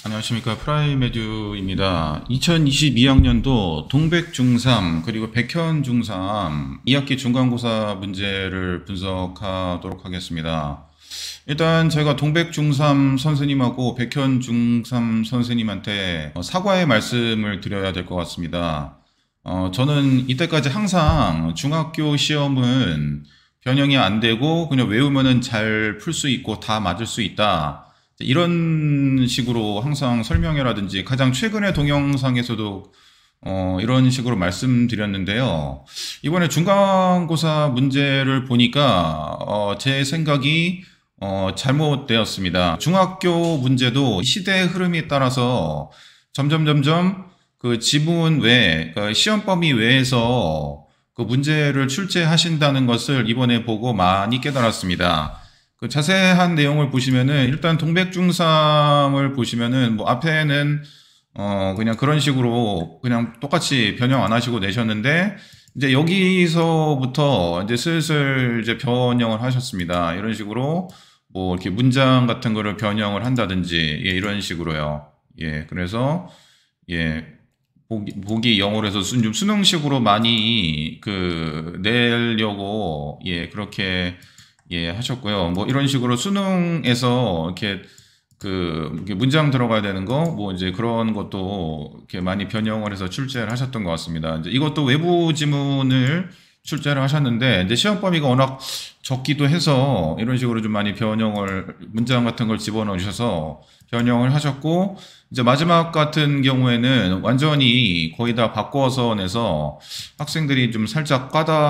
안녕하십니까. 프라이메듀입니다. 2022학년도 동백중3 그리고 백현중3 2학기 중간고사 문제를 분석하도록 하겠습니다. 일단 제가 동백중3 선생님하고 백현중3 선생님한테 사과의 말씀을 드려야 될 것 같습니다. 저는 이때까지 항상 중학교 시험은 변형이 안 되고 그냥 외우면은 잘 풀 수 있고 다 맞을 수 있다. 이런 식으로 항상 설명회라든지 가장 최근의 동영상에서도 이런 식으로 말씀드렸는데요. 이번에 중간고사 문제를 보니까 제 생각이 잘못되었습니다. 중학교 문제도 시대의 흐름에 따라서 점점 그 지문 외, 그 시험 범위 외에서 그 문제를 출제하신다는 것을 이번에 보고 많이 깨달았습니다. 그 자세한 내용을 보시면은 일단 동백중3을 보시면은 뭐 앞에는 그냥 그런 식으로 그냥 똑같이 변형 안 하시고 내셨는데 이제 여기서부터 이제 슬슬 이제 변형을 하셨습니다. 이런 식으로 뭐 이렇게 문장 같은 거를 변형을 한다든지 예, 이런 식으로요. 예, 그래서 예. 보기 영어로 해서 좀 수능식으로 많이 그 내려고 예, 그렇게 예, 하셨고요. 뭐 이런 식으로 수능에서 이렇게 이렇게 문장 들어가야 되는 거, 뭐 이제 그런 것도 이렇게 많이 변형을 해서 출제를 하셨던 것 같습니다. 이제 이것도 외부 지문을 출제를 하셨는데, 이제 시험 범위가 워낙 적기도 해서 이런 식으로 좀 많이 변형을, 문장 같은 걸 집어넣어 주셔서 변형을 하셨고, 이제 마지막 같은 경우에는 완전히 거의 다 바꿔서 내서 학생들이 좀 살짝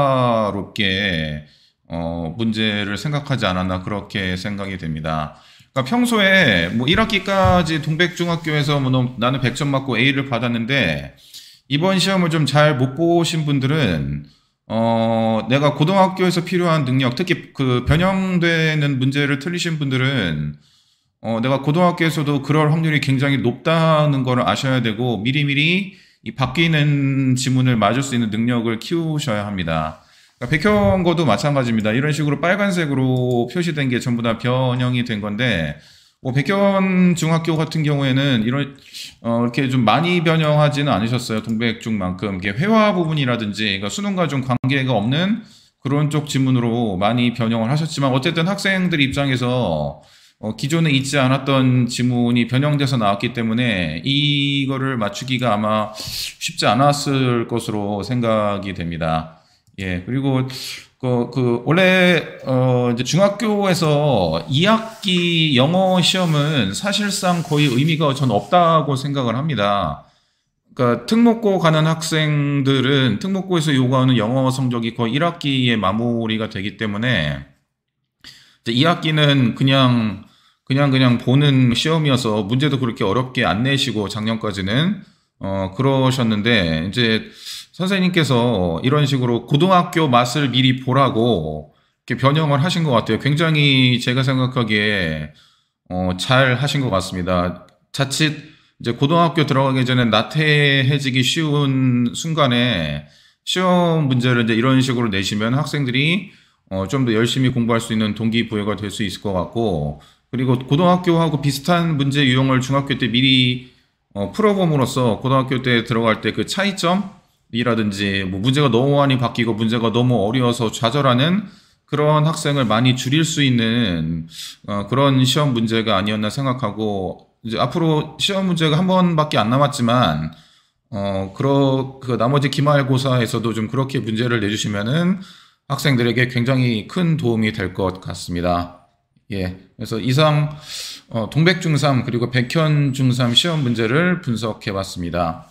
까다롭게 문제를 생각하지 않았나 그렇게 생각이 됩니다. 그러니까 평소에 뭐 1학기까지 동백중학교에서 뭐 나는 100점 맞고 A를 받았는데 이번 시험을 좀 잘 못 보신 분들은 내가 고등학교에서 필요한 능력, 특히 그 변형되는 문제를 틀리신 분들은 내가 고등학교에서도 그럴 확률이 굉장히 높다는 걸 아셔야 되고 미리미리 이 바뀌는 지문을 맞을 수 있는 능력을 키우셔야 합니다. 백현고도 마찬가지입니다. 이런 식으로 빨간색으로 표시된 게 전부 다 변형이 된 건데, 뭐 백현 중학교 같은 경우에는 이런 이렇게 좀 많이 변형하지는 않으셨어요. 동백중만큼 이게 회화 부분이라든지 그러니까 수능과 좀 관계가 없는 그런 쪽 지문으로 많이 변형을 하셨지만 어쨌든 학생들 입장에서 기존에 있지 않았던 지문이 변형돼서 나왔기 때문에 이거를 맞추기가 아마 쉽지 않았을 것으로 생각이 됩니다. 예, 그리고 원래 이제 중학교에서 2학기 영어 시험은 사실상 거의 의미가 전 없다고 생각을 합니다. 그러니까 특목고 가는 학생들은 특목고에서 요구하는 영어 성적이 거의 1학기에 마무리가 되기 때문에 이제 2학기는 그냥 보는 시험이어서 문제도 그렇게 어렵게 안 내시고 작년까지는 그러셨는데 이제 선생님께서 이런 식으로 고등학교 맛을 미리 보라고 이렇게 변형을 하신 것 같아요. 굉장히 제가 생각하기에 잘 하신 것 같습니다. 자칫 이제 고등학교 들어가기 전에 나태해지기 쉬운 순간에 시험 문제를 이제 이런 식으로 내시면 학생들이 좀 더 열심히 공부할 수 있는 동기부여가 될 수 있을 것 같고, 그리고 고등학교하고 비슷한 문제 유형을 중학교 때 미리 풀어봄으로써 고등학교 때 들어갈 때 그 차이점이라든지 뭐 문제가 너무 많이 바뀌고 문제가 너무 어려워서 좌절하는 그런 학생을 많이 줄일 수 있는 그런 시험 문제가 아니었나 생각하고, 이제 앞으로 시험 문제가 한 번밖에 안 남았지만 그 나머지 기말고사에서도 좀 그렇게 문제를 내주시면은 학생들에게 굉장히 큰 도움이 될 것 같습니다. 예, 그래서 이상 동백중3 그리고 백현중3 시험 문제를 분석해 봤습니다.